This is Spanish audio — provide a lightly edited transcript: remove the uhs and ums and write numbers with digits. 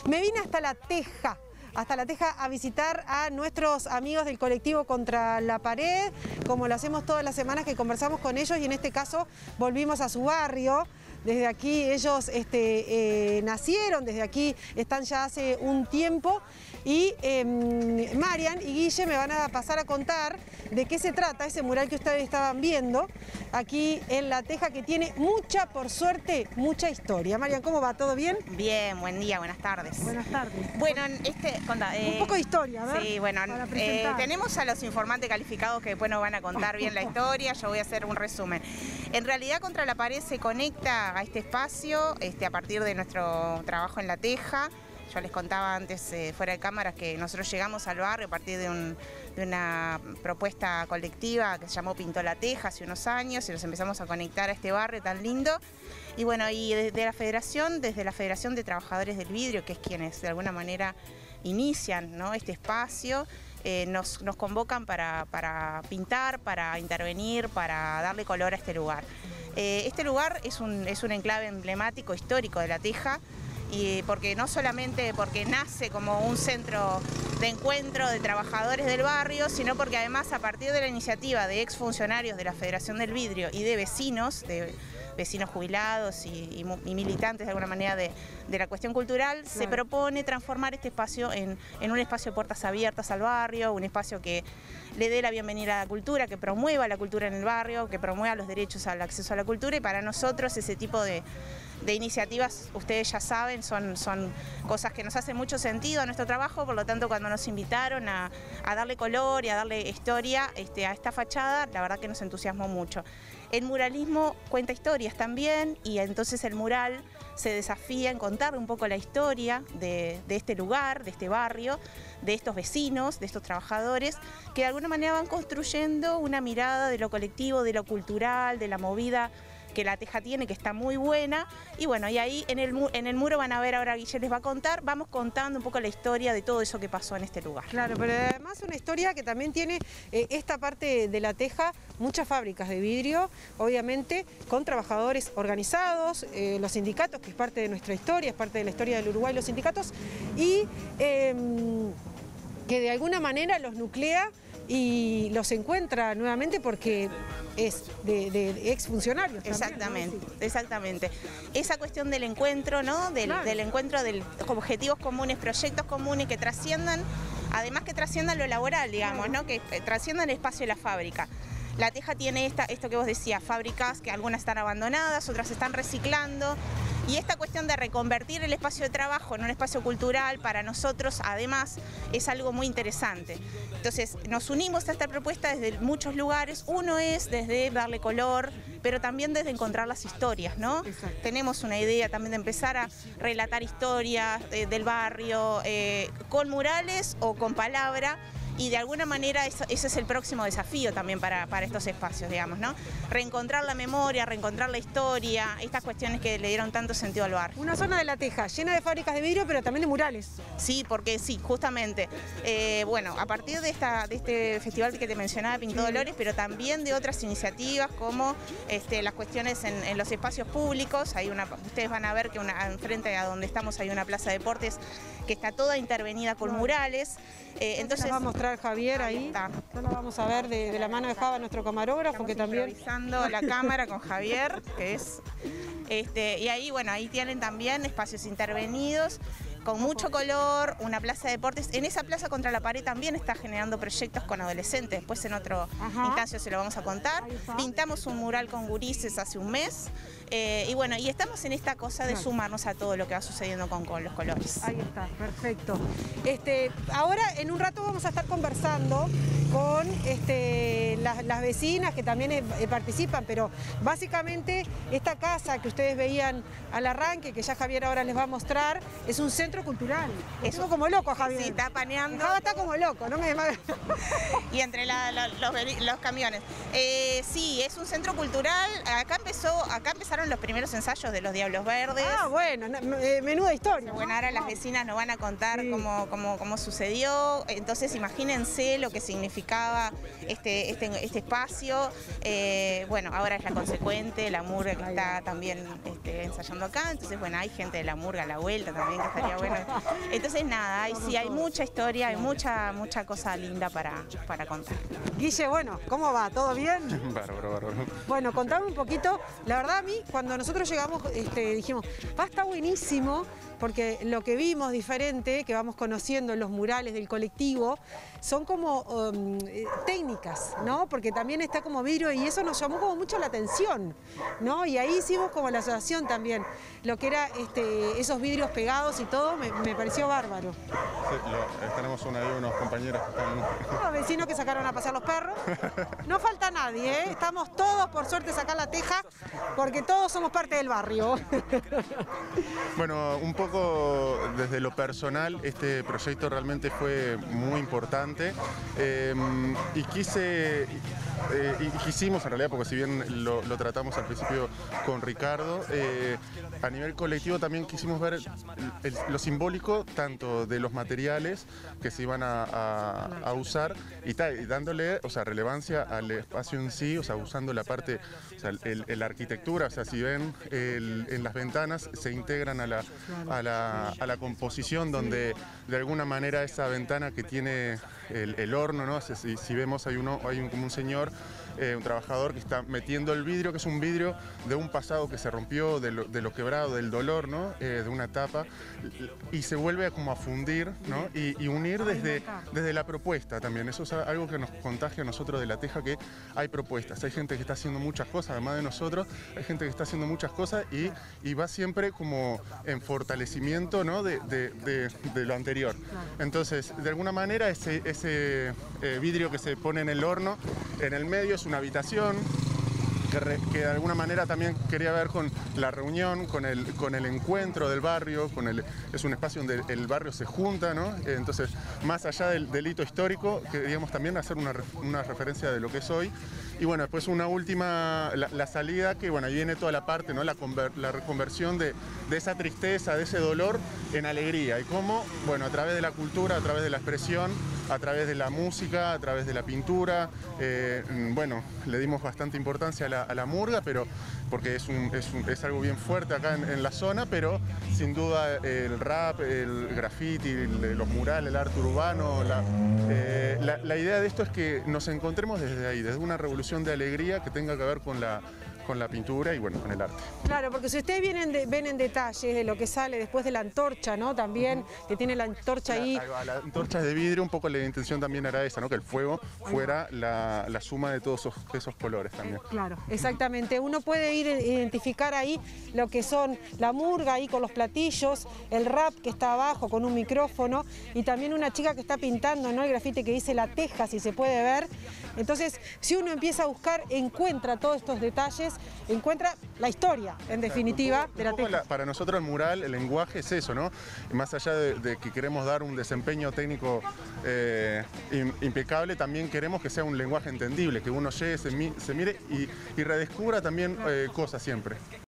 Me vine hasta La Teja a visitar a nuestros amigos del colectivo Contra la Pared, como lo hacemos todas las semanas que conversamos con ellos, y en este caso volvimos a su barrio. Desde aquí ellos nacieron, desde aquí están ya hace un tiempo, y Marian y Guille me van a pasar a contar de qué se trata ese mural que ustedes estaban viendo aquí en La Teja, que tiene mucha, por suerte, mucha historia. Marian, ¿cómo va? ¿Todo bien? Bien, buen día, buenas tardes. Buenas tardes. Bueno, un poco de historia, a ver. Sí, bueno, para presentar. tenemos a los informantes calificados que después nos van a contar bien la historia. Yo voy a hacer un resumen. En realidad, Contra la Pared se conecta a este espacio a partir de nuestro trabajo en La Teja. Yo les contaba antes, fuera de cámaras, que nosotros llegamos al barrio a partir de una propuesta colectiva que se llamó Pintó La Teja hace unos años, y nos empezamos a conectar a este barrio tan lindo. Y bueno, y desde la Federación de Trabajadores del Vidrio, que es quienes de alguna manera inician, ¿no?, este espacio, nos convocan para pintar, para intervenir, para darle color a este lugar. Este lugar es un enclave emblemático, histórico de La Teja, y porque no solamente porque nace como un centro de encuentro de trabajadores del barrio, sino porque además, a partir de la iniciativa de exfuncionarios de la Federación del Vidrio y de vecinos jubilados y militantes de alguna manera de la cuestión cultural, claro, se propone transformar este espacio en un espacio de puertas abiertas al barrio, un espacio que le dé la bienvenida a la cultura, que promueva la cultura en el barrio, que promueva los derechos al acceso a la cultura. Y para nosotros ese tipo de iniciativas, ustedes ya saben, son cosas que nos hacen mucho sentido a nuestro trabajo. Por lo tanto, cuando nos invitaron a darle color y a darle historia a esta fachada, la verdad que nos entusiasmó mucho. El muralismo cuenta historias también, y entonces el mural se desafía en contar un poco la historia de este lugar, de este barrio, de estos vecinos, de estos trabajadores, que de alguna manera van construyendo una mirada de lo colectivo, de lo cultural, de la movida que La Teja tiene, que está muy buena. Y bueno, y ahí en el muro van a ver, ahora Guille les va a contar, vamos contando un poco la historia de todo eso que pasó en este lugar. Claro, pero además una historia que también tiene esta parte de La Teja, muchas fábricas de vidrio, obviamente con trabajadores organizados, los sindicatos, que es parte de nuestra historia, es parte de la historia del Uruguay, los sindicatos, y que de alguna manera los nuclea y los encuentra nuevamente porque es de exfuncionarios. Exactamente, también, ¿no? Exactamente. Esa cuestión del encuentro, ¿no? Claro. Del encuentro de objetivos comunes, proyectos comunes que trasciendan, además que trasciendan lo laboral, digamos, ¿no? Que trasciendan el espacio de la fábrica. La Teja tiene esto que vos decías, fábricas que algunas están abandonadas, otras se están reciclando. Y esta cuestión de reconvertir el espacio de trabajo en un espacio cultural, para nosotros, además, es algo muy interesante. Entonces, nos unimos a esta propuesta desde muchos lugares. Uno es desde darle color, pero también desde encontrar las historias, ¿no? Exacto. Tenemos una idea también de empezar a relatar historias del barrio, con murales o con palabra. Y de alguna manera ese es el próximo desafío también para estos espacios, digamos, ¿no? Reencontrar la memoria, reencontrar la historia, estas cuestiones que le dieron tanto sentido al barrio. Una zona de La Teja llena de fábricas de vidrio, pero también de murales. Sí, porque sí, justamente, bueno, a partir de este festival que te mencionaba, Pintó Dolores, pero también de otras iniciativas como las cuestiones en los espacios públicos. Ustedes van a ver que enfrente a donde estamos hay una plaza de deportes que está toda intervenida con murales. Entonces va a mostrar Javier ahí. Está. No la vamos a ver de la mano de Java, nuestro camarógrafo, Estamos que también improvisando la cámara con Javier, que es y ahí, bueno, ahí tienen también espacios intervenidos con mucho color, una plaza de deportes. En esa plaza Contra la Pared también está generando proyectos con adolescentes, después en otro instancia se lo vamos a contar. Pintamos un mural con gurises hace un mes, y bueno, y estamos en esta cosa de sumarnos a todo lo que va sucediendo con los colores. Ahí está, perfecto. Ahora en un rato vamos a estar conversando con las vecinas que también participan, pero básicamente esta casa que ustedes veían al arranque, que ya Javier ahora les va a mostrar, es un centro cultural. Estuvo como loco, Javier. Sí, está paneando. Java está como loco, no me... Y entre los camiones. Sí, es un centro cultural. Acá empezaron fueron los primeros ensayos de los Diablos Verdes. Ah, bueno, menuda historia. Bueno, ahora las vecinas nos van a contar cómo sucedió. Entonces imagínense lo que significaba este espacio. Bueno, ahora es la Consecuente, la murga que está también ensayando acá. Entonces, bueno, hay gente de la murga a la vuelta también, que estaría bueno. Entonces, nada, hay mucha historia, hay mucha cosa linda para contar. Guille, bueno, ¿cómo va? ¿Todo bien? Bárbaro. Bueno, contame un poquito. La verdad, a mí, cuando nosotros llegamos, dijimos, está buenísimo, porque lo que vimos diferente, que vamos conociendo en los murales del colectivo, son como técnicas, ¿no? Porque también está como vidrio y eso nos llamó como mucho la atención, ¿no? Y ahí hicimos como la asociación también, lo que era esos vidrios pegados y todo, me pareció bárbaro. Sí, tenemos unos compañeros que están... Unos vecinos que sacaron a pasear los perros. No falta nadie, ¿eh? Estamos todos, por suerte, acá en La Teja, porque todos somos parte del barrio. Bueno, un poco desde lo personal, este proyecto realmente fue muy importante y quisimos en realidad, porque si bien lo tratamos al principio con Ricardo, a nivel colectivo también quisimos ver lo simbólico tanto de los materiales que se iban a usar y dándole, o sea, relevancia al espacio en sí, o sea, usando la parte, o sea, la arquitectura, o sea, si ven en las ventanas se integran a la composición, donde de alguna manera esa ventana que tiene el horno, ¿no? Si vemos hay como un señor, un trabajador que está metiendo el vidrio, que es un vidrio de un pasado que se rompió, de lo quebrado, del dolor, ¿no? De una tapa, y se vuelve como a fundir, ¿no? Y unir desde la propuesta también. Eso es algo que nos contagia a nosotros de La Teja, que hay propuestas, hay gente que está haciendo muchas cosas, además de nosotros, hay gente que está haciendo muchas cosas y va siempre como en fortalecimiento, ¿no? de lo anterior. Entonces, de alguna manera, ese vidrio que se pone en el horno, en el medio es una habitación que de alguna manera también quería ver con la reunión, con el encuentro del barrio, es un espacio donde el barrio se junta, ¿no? Entonces, más allá del hito histórico, queríamos también hacer una referencia de lo que es hoy. Y bueno, después una última, la salida, que bueno, ahí viene toda la parte, ¿no? La reconversión de esa tristeza, de ese dolor en alegría. Y cómo, bueno, a través de la cultura, a través de la expresión, a través de la música, a través de la pintura, bueno, le dimos bastante importancia a la murga, pero porque es algo bien fuerte acá en la zona, pero sin duda el rap, el graffiti, los murales, el arte urbano, la idea de esto es que nos encontremos desde ahí, desde una revolución de alegría que tenga que ver con la pintura y bueno, con el arte. Claro, porque si ustedes ven en detalles de lo que sale después de la antorcha, ¿no? También, que tiene la antorcha ahí. La antorcha es de vidrio, un poco la intención también era esa, ¿no? Que el fuego fuera la suma de todos esos colores también. Claro, exactamente. Uno puede identificar ahí lo que son la murga ahí con los platillos, el rap que está abajo con un micrófono y también una chica que está pintando, ¿no? El grafite que dice La Teja, si se puede ver. Entonces, si uno empieza a buscar, encuentra todos estos detalles, encuentra la historia, en definitiva, de La Teja. Para nosotros el mural, el lenguaje es eso, ¿no? Más allá de que queremos dar un desempeño técnico impecable, también queremos que sea un lenguaje entendible, que uno llegue, se mire y redescubra también cosas siempre.